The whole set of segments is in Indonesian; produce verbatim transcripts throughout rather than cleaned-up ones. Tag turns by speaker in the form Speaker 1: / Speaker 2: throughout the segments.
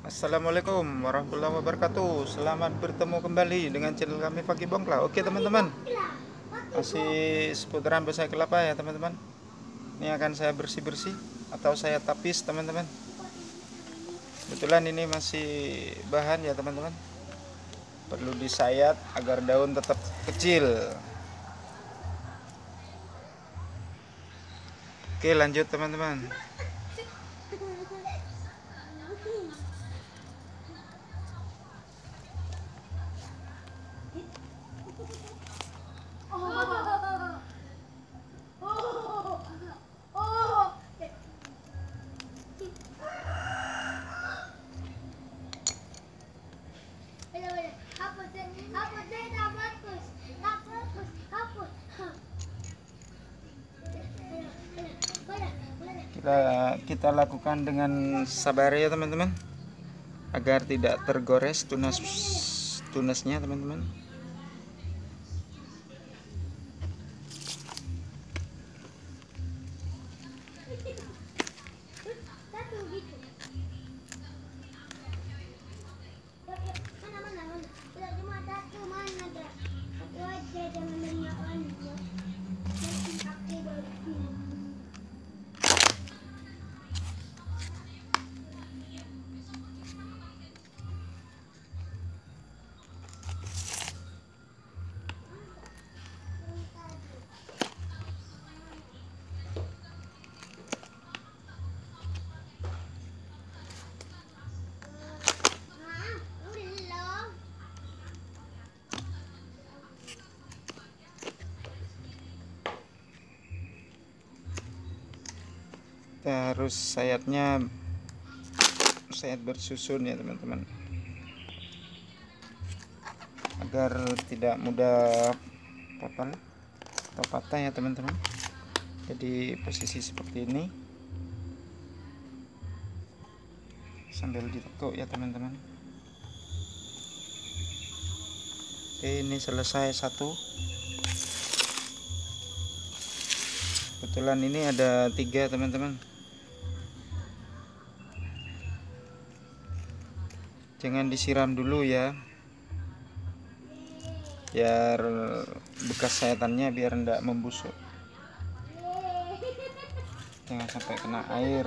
Speaker 1: Assalamualaikum warahmatullahi wabarakatuh. Selamat bertemu kembali dengan channel kami Fakih Bongkla. Oke teman-teman, masih seputaran bonsai kelapa ya teman-teman. Ini akan saya bersih-bersih atau saya tapis teman-teman. Kebetulan ini masih bahan ya teman-teman, perlu disayat agar daun tetap kecil. Oke lanjut teman-teman. Kita, kita lakukan dengan sabar ya teman-teman, agar tidak tergores tunas tunasnya teman-teman. Kita harus sayatnya sayat bersusun ya teman-teman, agar tidak mudah patah atau patah ya teman-teman. Jadi posisi seperti ini sambil ditekuk ya teman-teman. Oke, ini selesai satu. Kebetulan ini ada tiga teman-teman. Jangan disiram dulu ya, biar bekas sayatannya biar tidak membusuk. Jangan sampai kena air.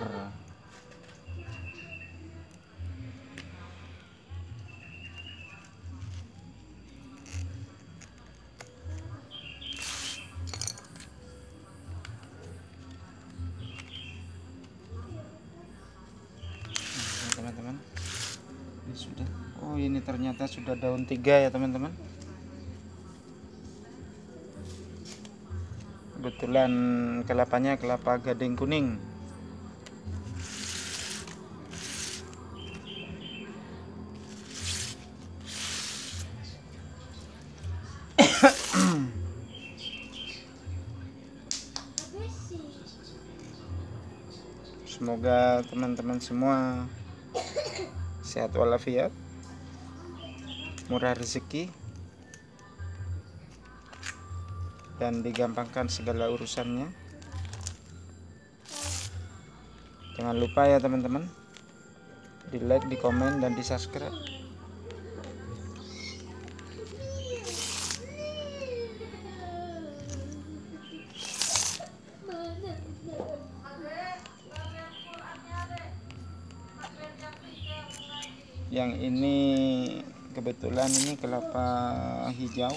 Speaker 1: Teman-teman, ini sudah, oh ini ternyata sudah daun tiga ya teman-teman. Kebetulan kelapanya kelapa gading kuning. Semoga teman-teman semua sehat walafiat, murah rezeki, dan digampangkan segala urusannya. Jangan lupa ya teman-teman, di like, di komen, dan di subscribe. Yang ini kebetulan ini kelapa hijau.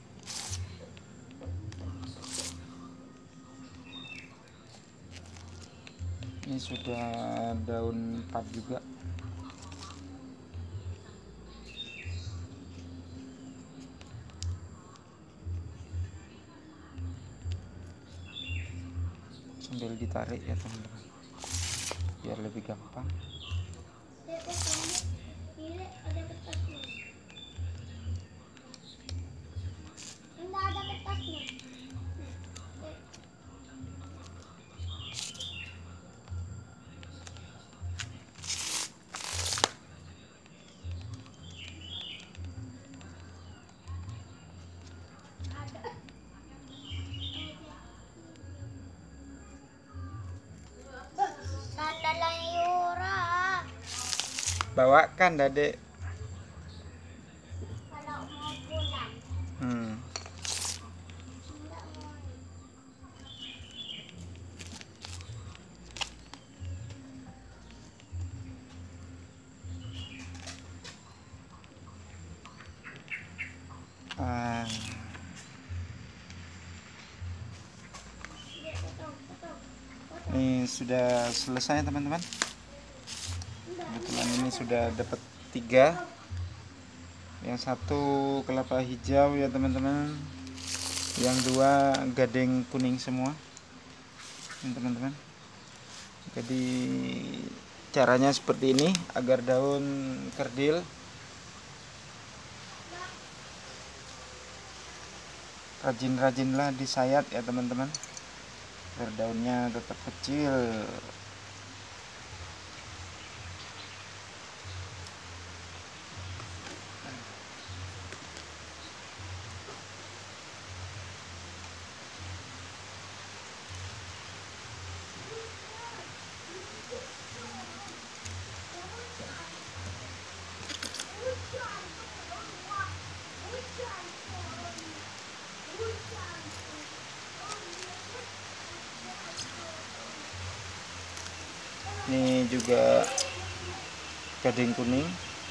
Speaker 1: Ini sudah daun empat juga. Sambil ditarik ya teman-teman, biar lebih gampang. Bawakan Dade. Hmm. Ah. Ini sudah selesai teman-teman. Kebetulan ini sudah dapat tiga. Yang satu kelapa hijau ya teman-teman. Yang dua gading kuning semua teman-teman. Jadi caranya seperti ini agar daun kerdil. Rajin-rajinlah disayat ya teman-teman, agar daunnya tetap kecil. Ini juga gading kuning.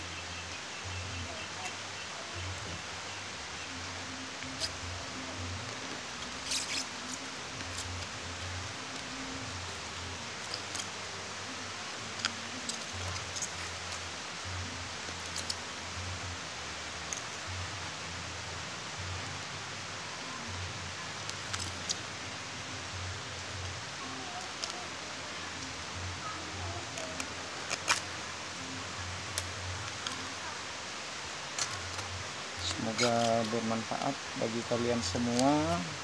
Speaker 1: Semoga bermanfaat bagi kalian semua.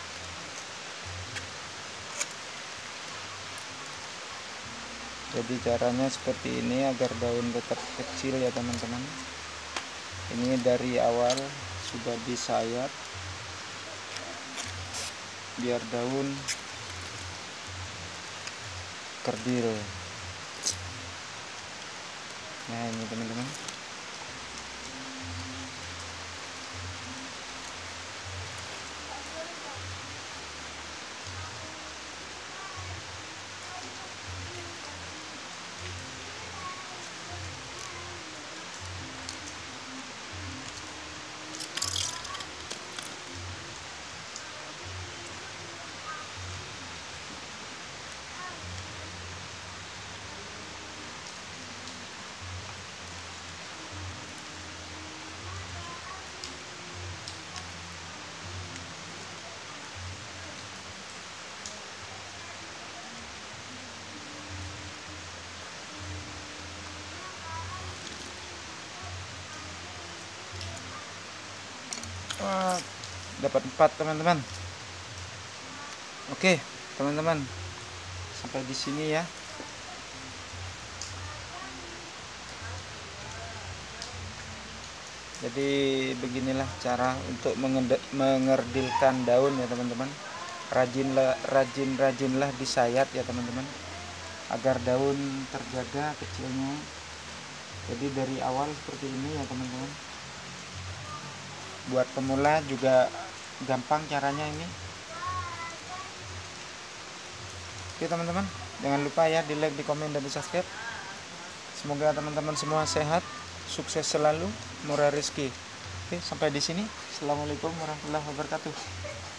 Speaker 1: Jadi caranya seperti ini agar daun tetap kecil ya teman-teman. Ini dari awal sudah disayat biar daun kerdil. Nah ini teman-teman. Wah, dapat empat teman-teman. Oke teman-teman, sampai di sini ya. Jadi beginilah cara untuk mengerdilkan daun ya teman-teman. Rajinlah, rajin-rajinlah disayat ya teman-teman, agar daun terjaga kecilnya. Jadi dari awal seperti ini ya teman-teman. Buat pemula juga gampang caranya ini. Oke teman-teman, jangan lupa ya di like, di komen, dan di subscribe. Semoga teman-teman semua sehat, sukses selalu, murah rezeki. Oke, sampai di sini. Assalamualaikum warahmatullahi wabarakatuh.